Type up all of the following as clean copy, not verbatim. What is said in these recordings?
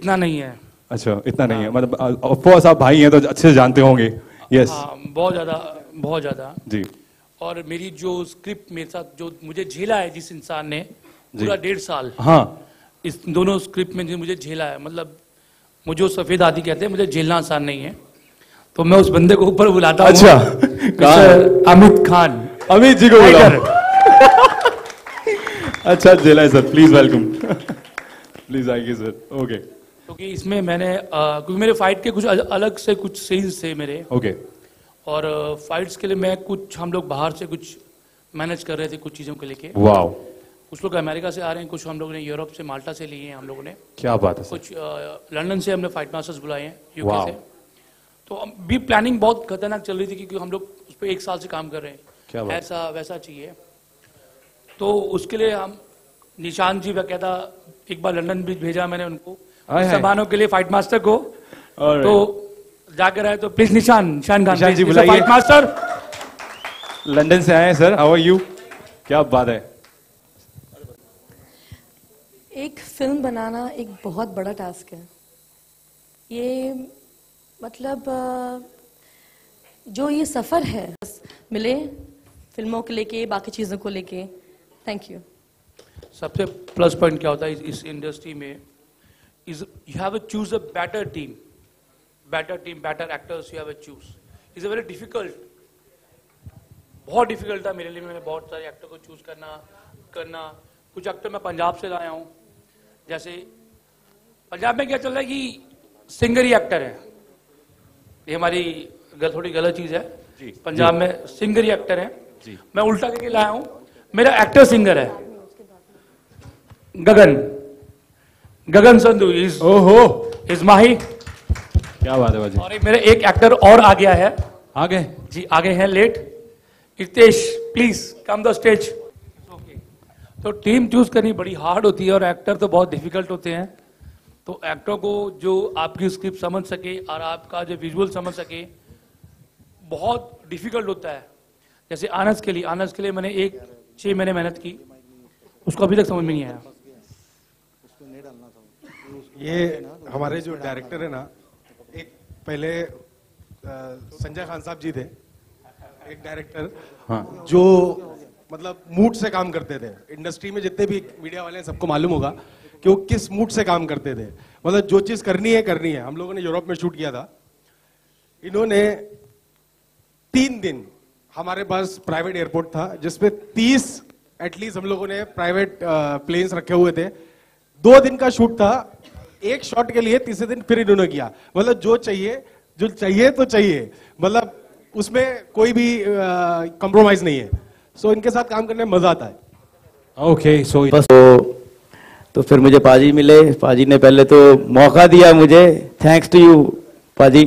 इतना नहीं है। अच्छा, इतना नहीं है, मतलब ऑफ कोर्स आप भाई हैं तो अच्छे से जानते होंगे। यस। हाँ, बहुत ज़्यादा जी। और मेरी जो स्क्रिप्ट मेरे साथ जो मुझे झेला है जिस इंसान ने पूरा 1.5 साल, हाँ, इस दोनों स्क्रिप्ट में जो मुझे झेला है, मतलब मुझे सफ़ेद आदि कहते हैं, मुझे झेलना आसान नहीं है, तो मैं उस बंदे को ऊपर बुलाता हूँ। अच्छा, अमित खान। अमित जी को बुलाओ। अच्छा झेला है सर, प्लीज वेलकम। प्लीज आइए सर। ओके। क्योंकि इसमें मैंने क्योंकि मेरे फाइट के कुछ अलग से कुछ सीन्स थे मेरे। ओके। और फाइट्स के लिए मैं कुछ, हम लोग बाहर से कुछ मैनेज कर रहे थे कुछ चीज़ों को लेके। वाओ। कुछ लोग अमेरिका से आ रहे हैं, कुछ हम लोगों ने यूरोप से, माल्टा से लिए हैं हम लोगों ने। क्या बात है सर। कुछ लंदन से हमने फाइट मास्टर्स बुलाए हैं, यूके से। तो भी प्लानिंग बहुत खतरनाक चल रही थी क्योंकि हम लोग उस पर 1 साल से काम कर रहे हैं। क्या बात। ऐसा वैसा चाहिए, तो उसके लिए हम निशान जी कहता, एक बार लंदन भी भेजा मैंने उनको सामानों के लिए, फाइट मास्टर को। तो जाकर आए तो प्लीज निशान खान जी बुलाइए। फाइट मास्टर लंदन से आए हैं सर, हाउ आर यू? क्या बात है। एक फिल्म बनाना एक बहुत बड़ा टास्क है। ये मतलब जो ये सफर है मिले फिल्मों को लेके, बाकी चीजों को लेके। Thank you. सबसे प्लस पॉइंट क्या होता है इस इंडस्ट्री में, is you have to choose a better team, better actors you have to choose. Is a very difficult, बहुत डिफिकल्ट था मेरे लिए। मैंने बहुत सारे एक्टर को चूज करना। कुछ एक्टर मैं पंजाब से लाया हूँ, जैसे पंजाब में क्या चल रहा है कि सिंगर ही एक्टर है, ये हमारी थोड़ी गलत चीज है। पंजाब में सिंगर ही एक्टर है, मैं उल्टा करके लाया हूँ। मेरा एक्टर सिंगर है गगन संधू, इज माही। क्या बात है बाजी। और मेरे एक एक्टर और आ गया है, आगे जी आगे हैं let, Hitesh please come the stage. तो टीम चूज करनी बड़ी हार्ड होती है और एक्टर तो बहुत डिफिकल्ट होते हैं। तो एक्टर को जो आपकी स्क्रिप्ट समझ सके और आपका जो विजुअल समझ सके, बहुत डिफिकल्ट होता है। जैसे आनस के लिए मैंने 6 महीने मेहनत की, उसको अभी तक समझ में नहीं आया। ये हमारे जो डायरेक्टर है ना, एक पहले संजय खान साहब जी थे, एक डायरेक्टर। हाँ। जो मतलब मूड से काम करते थे। इंडस्ट्री में जितने भी मीडिया वाले हैं सबको मालूम होगा कि वो किस मूड से काम करते थे। मतलब जो चीज करनी है। हम लोगों ने यूरोप में शूट किया था। इन्होंने 3 दिन, हमारे पास प्राइवेट एयरपोर्ट था जिसपे 30 एटलीस्ट हम लोगों ने प्राइवेट प्लेन्स रखे हुए थे। 2 दिन का शूट था, एक शॉट के लिए 3 दिन फिर इन्होंने किया। मतलब जो चाहिए तो चाहिए, मतलब उसमें कोई भी कॉम्प्रोमाइज नहीं है। सो इनके साथ काम करने में मजा आता है। ओके सो बस तो फिर मुझे पाजी मिले। पाजी ने पहले तो मौका दिया मुझे, थैंक्स टू यू पाजी।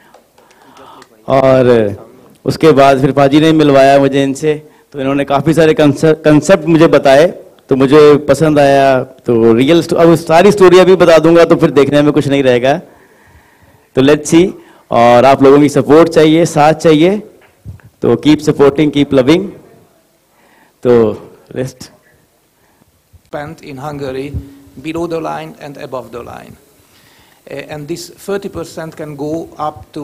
और उसके बाद फिर पाजी ने मिलवाया मुझे इनसे, तो इन्होंने काफ़ी सारे कंसेप्ट मुझे बताए, तो मुझे पसंद आया। तो रियल अब सारी स्टोरी अभी बता दूंगा तो फिर देखने में कुछ नहीं रहेगा। तो लेट्स सी, और आप लोगों की सपोर्ट चाहिए, साथ चाहिए, तो कीप सपोर्टिंग, कीप लविंग। तो rest spent in Hungary below the line and above the line. And this 30% can go up to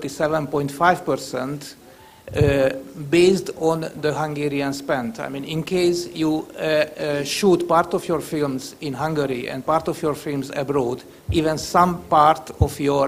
37.5% based on the Hungarian spend. I mean, in case you shoot part of your films in Hungary and part of your films abroad, even some part of your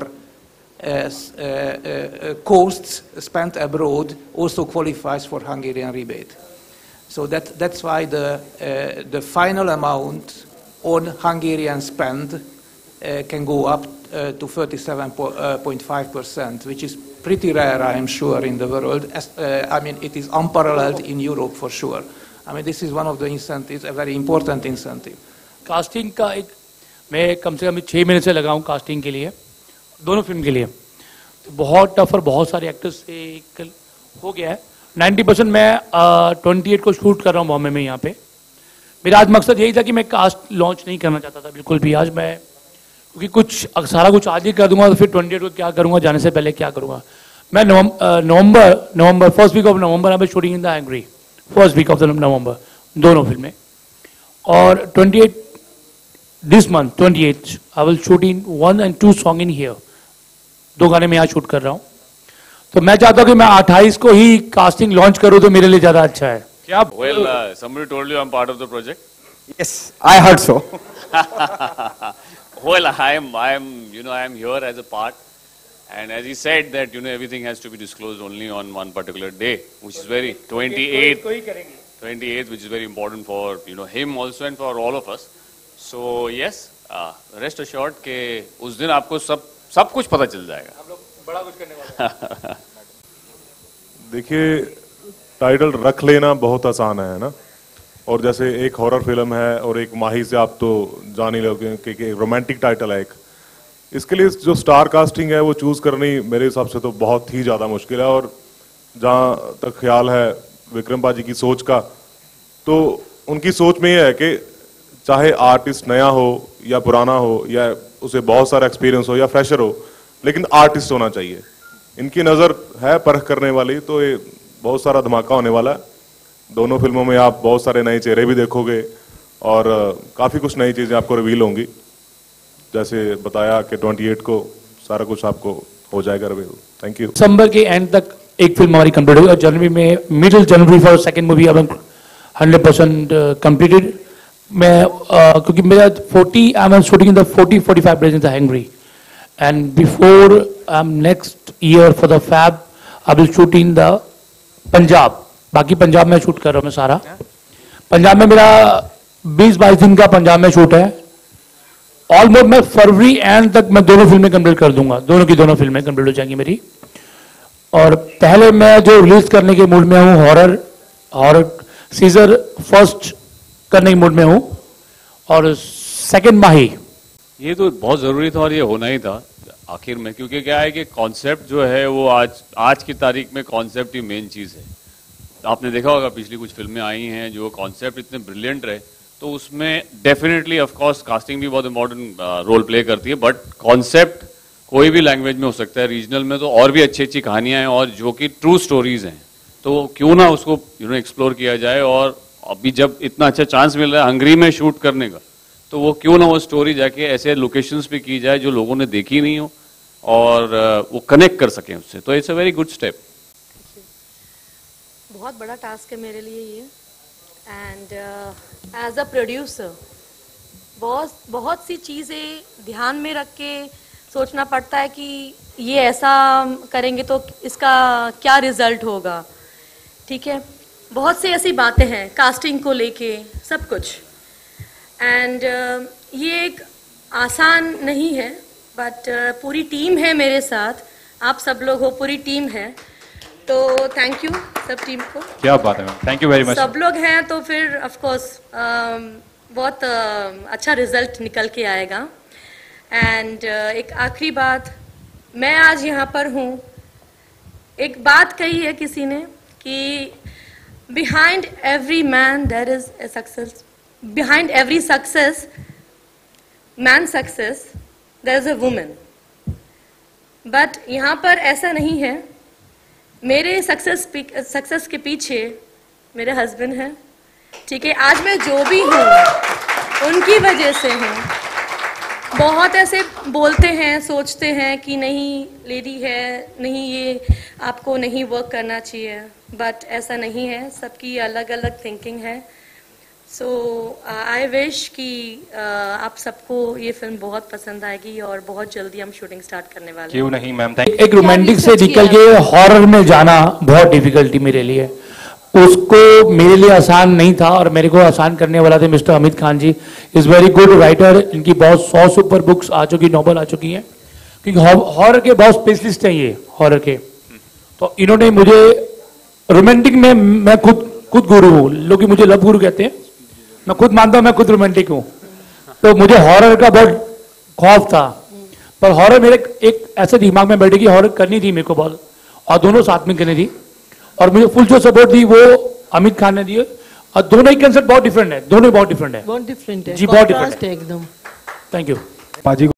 costs spent abroad also qualifies for Hungarian rebate. So that's why the final amount on Hungarian spend can go up to 37.5%, which is pretty rare, I am sure, in the world. I mean, it is unparalleled in Europe for sure. I mean, this is one of the incentives, a very important incentive. Casting का मैं कम से कम 6 महीने से लगा हूँ casting के लिए, दोनों फिल्म के लिए। तो बहुत टफ और बहुत सारे एक्टर्स से हो गया है। 90% मैं 28 को शूट कर रहा हूँ बॉम्बे में यहाँ पे। मेरा आज मकसद यही था कि मैं कास्ट लॉन्च नहीं करना चाहता था बिल्कुल भी। आज मैं क्योंकि सारा कुछ आज ही कर दूंगा तो फिर 28 को क्या करूँगा, जाने से पहले क्या करूँगा। मैं November first week of November I am shooting in the Hungary, first week of the November, दोनों फिल्में। और 28 this month 28 I will shoot in 1 and 2 song in here. 2 गाने मैं यहाँ शूट कर रहा हूँ. तो मैं चाहता हूँ कि मैं 28 को ही कास्टिंग लॉन्च करूँ तो मेरे लिए ज्यादा अच्छा है. क्या Well, somebody told you I'm part of the project. Yes, I heard so. Well, I am here as a part, and as he said that everything has to be disclosed only on one particular day, which is very 28th, which is very important for him also and for all of us. So yes, rest assured कि उस दिन आपको सब कुछ पता चल जाएगा. हम लोग बड़ा कुछ करने वाले हैं. देखिए, टाइटल रख लेना बहुत आसान है ना. और जैसे एक हॉरर फिल्म है और एक माही से आप तो जान ही लोगे कि रोमांटिक टाइटल है एक. इसके लिए जो स्टार कास्टिंग है वो चूज करनी मेरे हिसाब से तो बहुत ही ज़्यादा मुश्किल है. और जहाँ तक ख्याल है विक्रम पाजी की सोच का, तो उनकी सोच में ये है कि चाहे आर्टिस्ट नया हो या पुराना हो या उसे बहुत सारा एक्सपीरियंस हो या फ्रेशर हो, लेकिन आर्टिस्ट होना चाहिए. इनकी नज़र है परख करने वाली, तो ये बहुत सारा धमाका होने वाला है. दोनों फिल्मों में आप बहुत सारे नए चेहरे भी देखोगे और काफ़ी कुछ नई चीज़ें आपको रिवील होंगी. जैसे बताया कि 28 को सारा कुछ आपको हो जाएगा रिवील. Thank you. दिसंबर के एंड तक एक फिल्म हमारी कंप्लीट होगी और जनवरी में middle January for second movie अब 100% कंप्लीटेड. मैं क्योंकि मेरा 40 I am shooting in the 40-45 days in the Hungary and before I am next year for the fab I will shoot in the Punjab. बाकी पंजाब में शूट कर रहा हूँ मैं सारा. पंजाब में मेरा 20-22 दिन का पंजाब में शूट है. ऑलमोस्ट मैं फरवरी एंड तक मैं दोनों फिल्में कंप्लीट कर दूंगा. दोनों फिल्में कंप्लीट हो जाएंगी मेरी. और पहले मैं जो रिलीज करने के मूड में हूँ हॉरर सीजर फर्स्ट करने के मूड में हूँ और सेकंड माही. ये तो बहुत जरूरी था और ये होना ही था आखिर में, क्योंकि क्या है कि कॉन्सेप्ट जो है वो आज की तारीख में कॉन्सेप्ट ही मेन चीज़ है. आपने देखा होगा पिछली कुछ फिल्में आई हैं जो कॉन्सेप्ट इतने ब्रिलियंट रहे, तो उसमें डेफिनेटली ऑफ कोर्स कास्टिंग भी बहुत इंपॉर्टेंट रोल प्ले करती है. बट कॉन्सेप्ट कोई भी लैंग्वेज में हो सकता है. रीजनल में तो और भी अच्छी अच्छी कहानियां हैं और जो कि ट्रू स्टोरीज हैं, तो क्यों ना उसको एक्सप्लोर किया जाए. और अभी जब इतना अच्छा चांस मिल रहा है हंगरी में शूट करने का, तो वो क्यों ना वो स्टोरी जाके ऐसे लोकेशंस पे की जाए जो लोगों ने देखी नहीं हो और वो कनेक्ट कर सकें उससे. तो it's a very good step. बहुत बड़ा टास्क है मेरे लिए ये. एंड एज अ प्रोड्यूसर बहुत सी चीज़ें ध्यान में रख के सोचना पड़ता है कि ये ऐसा करेंगे तो इसका क्या रिजल्ट होगा. ठीक है, बहुत सी ऐसी बातें हैं कास्टिंग को लेके सब कुछ. एंड ये एक आसान नहीं है, बट पूरी टीम है मेरे साथ. आप सब लोग हो, पूरी टीम है, तो थैंक यू सब टीम को. क्या बात है ma'am, thank you very much. सब लोग हैं तो फिर ऑफ कोर्स बहुत अच्छा रिजल्ट निकल के आएगा. एंड एक आखिरी बात, मैं आज यहाँ पर हूँ. एक बात कही है किसी ने कि behind every man there is a success, behind every success man success there is a women. But यहाँ पर ऐसा नहीं है. मेरे सक्सेस के पीछे मेरे हस्बैंड हैं. ठीक है, आज मैं जो भी हूँ उनकी वजह से हूँ. बहुत ऐसे बोलते हैं, सोचते हैं कि नहीं लेडी है, नहीं ये आपको नहीं वर्क करना चाहिए. बट ऐसा नहीं है, सबकी अलग अलग थिंकिंग है. सो आई विश कि आप सबको ये फिल्म बहुत पसंद आएगी और बहुत जल्दी हम शूटिंग स्टार्ट करने वाले हैं. क्यों नहीं मैम, थैंक एक रोमांटिक से निकल के हॉरर में जाना बहुत डिफिकल्टी मेरे लिए. उसको मेरे लिए आसान नहीं था और मेरे को आसान करने वाला थे mister Amit Khan ji. Is very good writer. इनकी बहुत 100 से ऊपर बुक्स आ चुकी, नॉवल आ चुकी हैं, क्योंकि हॉरर के बहुत स्पेशलिस्ट हैं ये हॉरर के. तो इन्होंने मुझे रोमांटिक में, मैं खुद गुरु हूँ. लोग मुझे लव गुरु कहते हैं, मैं खुद मानता हूँ मैं खुद रोमांटिक हूँ. तो मुझे हॉरर का बहुत खौफ था, पर हॉरर मेरे एक ऐसे दिमाग में बैठी कि हॉरर करनी थी मेरे को बहुत, और दोनों साथ में करनी थी. और मुझे फुल जो सपोर्ट दी वो अमित खान ने दिए. और दोनों ही कंसेप्ट बहुत डिफरेंट है, दोनों बहुत डिफरेंट है. बहुत डिफरेंट है जी, बहुत डिफरेंट है एकदम. थैंक यू पाजी